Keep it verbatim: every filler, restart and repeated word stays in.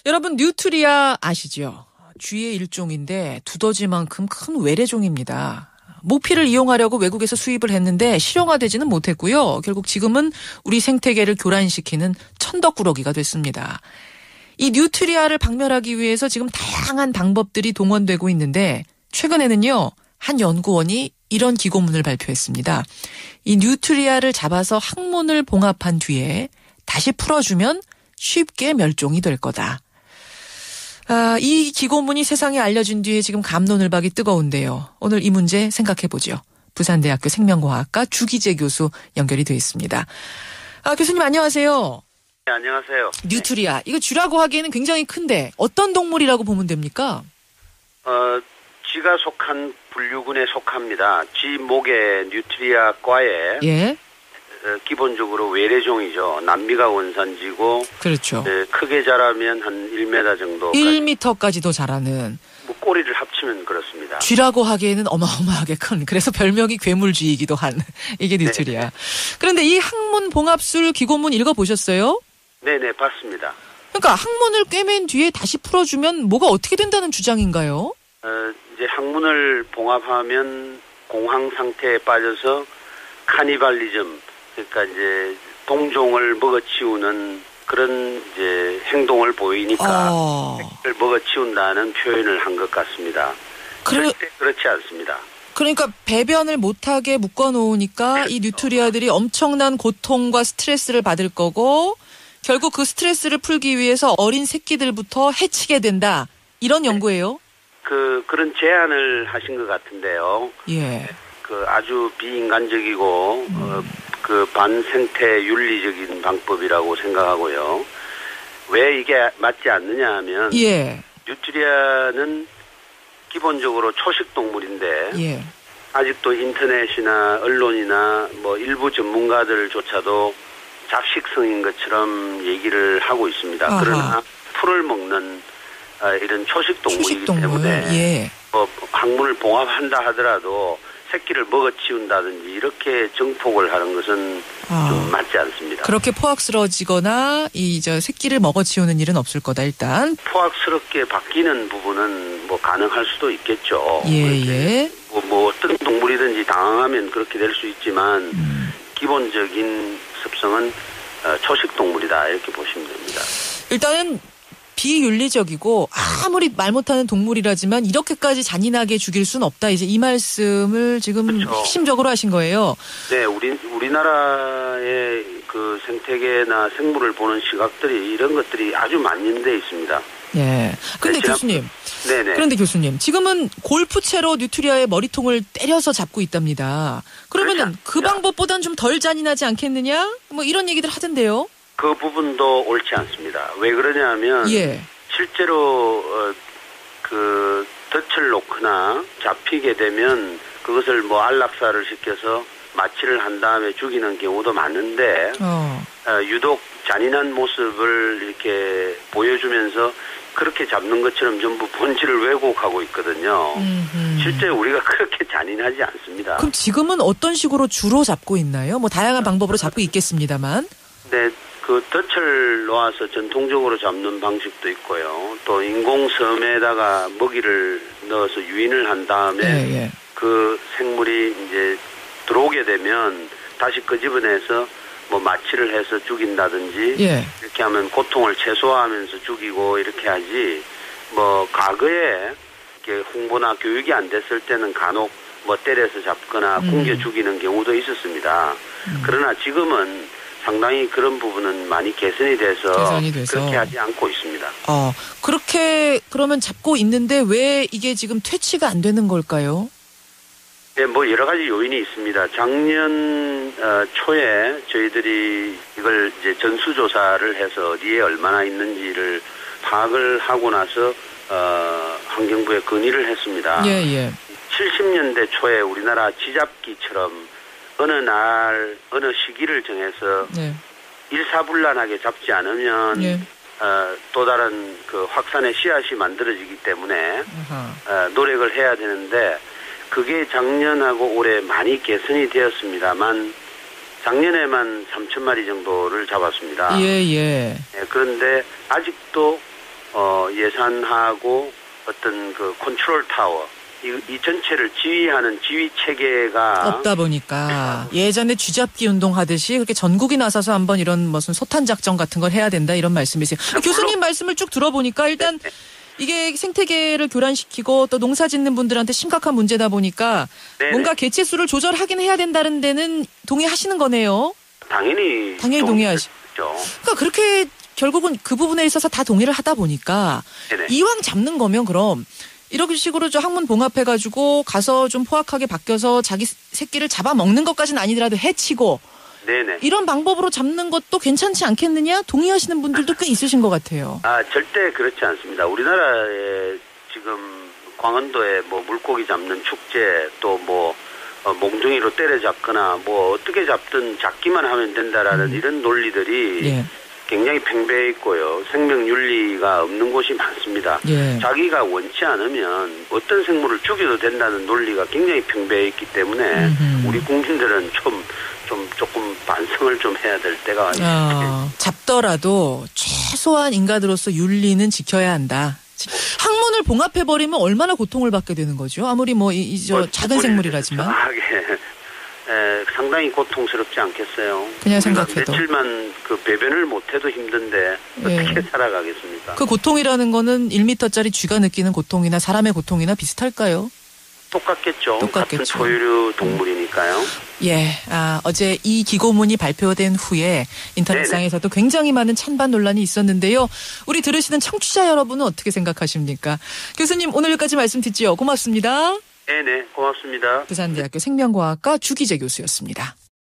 여러분 뉴트리아 아시죠? 쥐의 일종인데 두더지만큼 큰 외래종입니다. 모피를 이용하려고 외국에서 수입을 했는데 실용화되지는 못했고요. 결국 지금은 우리 생태계를 교란시키는 천덕꾸러기가 됐습니다. 이 뉴트리아를 박멸하기 위해서 지금 다양한 방법들이 동원되고 있는데 최근에는요. 한 연구원이 이런 기고문을 발표했습니다. 이 뉴트리아를 잡아서 항문을 봉합한 뒤에 다시 풀어주면 쉽게 멸종이 될 거다. 아, 이 기고문이 세상에 알려진 뒤에 지금 갑론을박이 뜨거운데요. 오늘 이 문제 생각해보죠. 부산대학교 생명과학과 주기재 교수 연결이 되어 있습니다. 아, 교수님 안녕하세요. 네, 안녕하세요. 뉴트리아. 이거 쥐라고 하기에는 굉장히 큰데 어떤 동물이라고 보면 됩니까? 어, 쥐가 속한 분류군에 속합니다. 쥐 목의 뉴트리아과에 예. 어, 기본적으로 외래종이죠. 남미가 원산지고 그렇죠. 네, 크게 자라면 한 일 미터 정도. 일 미터까지도 자라는. 뭐 꼬리를 합치면 그렇습니다. 쥐라고 하기에는 어마어마하게 큰. 그래서 별명이 괴물쥐이기도 한 이게 뉴트리아. 네. 그런데 이 항문 봉합술 기고문 읽어보셨어요? 네네 봤습니다. 그러니까 항문을 꿰맨 뒤에 다시 풀어주면 뭐가 어떻게 된다는 주장인가요? 어, 이제 항문을 봉합하면 공황 상태에 빠져서 카니발리즘, 그러니까 이제 동종을 먹어치우는 그런 이제 행동을 보이니까 어... 새끼를 먹어치운다는 표현을 한 것 같습니다. 그래... 절대 그렇지 않습니다. 그러니까 배변을 못하게 묶어놓으니까 이 뉴트리아들이 엄청난 고통과 스트레스를 받을 거고 결국 그 스트레스를 풀기 위해서 어린 새끼들부터 해치게 된다. 이런 연구예요? 그 그런 제안을 하신 것 같은데요. 예. 그 아주 비인간적이고 음. 어, 그 반생태 윤리적인 방법이라고 생각하고요. 왜 이게 맞지 않느냐 하면 예. 뉴트리아는 기본적으로 초식 동물인데 예. 아직도 인터넷이나 언론이나 뭐 일부 전문가들조차도 잡식성인 것처럼 얘기를 하고 있습니다. 아하. 그러나 풀을 먹는 아, 이런 초식 동물이기 초식 동물. 때문에 예. 뭐 항문을 봉합한다 하더라도 새끼를 먹어치운다든지 이렇게 정폭을 하는 것은 아. 좀 맞지 않습니다. 그렇게 포악스러지거나 이 저 새끼를 먹어치우는 일은 없을 거다 일단. 포악스럽게 바뀌는 부분은 뭐 가능할 수도 있겠죠. 예, 예. 뭐, 뭐 어떤 동물이든지 당황하면 그렇게 될 수 있지만 음. 기본적인 습성은 초식 동물이다 이렇게 보시면 됩니다. 일단은 비윤리적이고 아무리 말 못하는 동물이라지만 이렇게까지 잔인하게 죽일 수는 없다. 이제 이 말씀을 지금 그렇죠. 핵심적으로 하신 거예요. 네, 우리 우리나라의 그 생태계나 생물을 보는 시각들이 이런 것들이 아주 만연돼 있습니다. 예. 근데 네, 교수님. 네네. 그런데 교수님, 지금은 골프채로 뉴트리아의 머리통을 때려서 잡고 있답니다. 그러면은 그 방법보단 좀 덜 잔인하지 않겠느냐? 뭐 이런 얘기들 하던데요. 그 부분도 옳지 않습니다. 왜 그러냐면 예. 실제로 어, 그 덫을 놓거나 잡히게 되면 그것을 뭐 안락사를 시켜서 마취를 한 다음에 죽이는 경우도 많은데 어. 어, 유독 잔인한 모습을 이렇게 보여주면서 그렇게 잡는 것처럼 전부 본질을 왜곡하고 있거든요. 음흠. 실제 우리가 그렇게 잔인하지 않습니다. 그럼 지금은 어떤 식으로 주로 잡고 있나요? 뭐 다양한 방법으로 잡고 있겠습니다만. 네, 그 덫을 놓아서 전통적으로 잡는 방식도 있고요. 또 인공섬에다가 먹이를 넣어서 유인을 한 다음에 예, 예. 그 생물이 이제 들어오게 되면 다시 끄집어내서 뭐 마취를 해서 죽인다든지 예. 이렇게 하면 고통을 최소화하면서 죽이고 이렇게 하지 뭐 과거에 이렇게 홍보나 교육이 안 됐을 때는 간혹 뭐 때려서 잡거나 음. 굶겨 죽이는 경우도 있었습니다. 음. 그러나 지금은 상당히 그런 부분은 많이 개선이 돼서, 개선이 돼서. 그렇게 하지 않고 있습니다. 어, 그렇게 그러면 잡고 있는데 왜 이게 지금 퇴치가 안 되는 걸까요? 네, 뭐 여러 가지 요인이 있습니다. 작년 어, 초에 저희들이 이걸 이제 전수조사를 해서 어디에 얼마나 있는지를 파악을 하고 나서 어, 환경부에 건의를 했습니다. 예, 예. 칠십 년대 초에 우리나라 쥐잡기처럼 어느 날 어느 시기를 정해서 네. 일사불란하게 잡지 않으면 예. 어, 또 다른 그 확산의 씨앗이 만들어지기 때문에 어, 노력을 해야 되는데 그게 작년하고 올해 많이 개선이 되었습니다만 작년에만 삼천 마리 정도를 잡았습니다. 예, 예. 네, 그런데 아직도 어, 예산하고 어떤 그 컨트롤 타워 이, 이 전체를 지휘하는 지휘 체계가 없다 보니까 예전에 쥐잡기 운동 하듯이 그렇게 전국이 나서서 한번 이런 무슨 소탄 작전 같은 걸 해야 된다 이런 말씀이세요. 교수님 말씀을 쭉 들어보니까 일단 네. 이게 생태계를 교란시키고 또 농사 짓는 분들한테 심각한 문제다 보니까 네네. 뭔가 개체수를 조절하긴 해야 된다는 데는 동의하시는 거네요. 당연히 당연히 동의하시죠. 그러니까 그렇게 결국은 그 부분에 있어서 다 동의를 하다 보니까 네네. 이왕 잡는 거면 그럼 이런 식으로 저 학문 봉합해가지고 가서 좀 포악하게 바뀌어서 자기 새끼를 잡아먹는 것까지는 아니더라도 해치고 네네. 이런 방법으로 잡는 것도 괜찮지 않겠느냐 동의하시는 분들도 꽤 있으신 것 같아요. 아 절대 그렇지 않습니다. 우리나라에 지금 광원도에 뭐 물고기 잡는 축제 또 뭐 어, 몽둥이로 때려잡거나 뭐 어떻게 잡든 잡기만 하면 된다라는 음. 이런 논리들이 예. 굉장히 팽배해 있고요. 생명윤리가 없는 곳이 많습니다. 예. 자기가 원치 않으면 어떤 생물을 죽여도 된다는 논리가 굉장히 팽배해 있기 때문에 음흠. 우리 국민들은 좀, 좀 조금 반성을 좀 해야 될 때가 있습니다. 어, 잡더라도 최소한 인간으로서 윤리는 지켜야 한다. 학문을 봉합해버리면 얼마나 고통을 받게 되는 거죠? 아무리 뭐, 이, 이, 저, 뭐, 작은 생물이라지만. 정확하게, 에, 상당히 고통스럽지 않겠어요? 그냥 생각해도. 며칠만 그 배변을 못해도 힘든데 어떻게 예. 살아가겠습니까? 그 고통이라는 거는 일 미터짜리 쥐가 느끼는 고통이나 사람의 고통이나 비슷할까요? 똑같겠죠. 똑같겠죠. 같은 포유류 동물이니까요. 예, 아, 어제 이 기고문이 발표된 후에 인터넷상에서도 굉장히 많은 찬반 논란이 있었는데요. 우리 들으시는 청취자 여러분은 어떻게 생각하십니까? 교수님 오늘 여기까지 말씀 듣지요. 고맙습니다. 네네, 고맙습니다. 부산대학교 생명과학과 주기재 교수였습니다.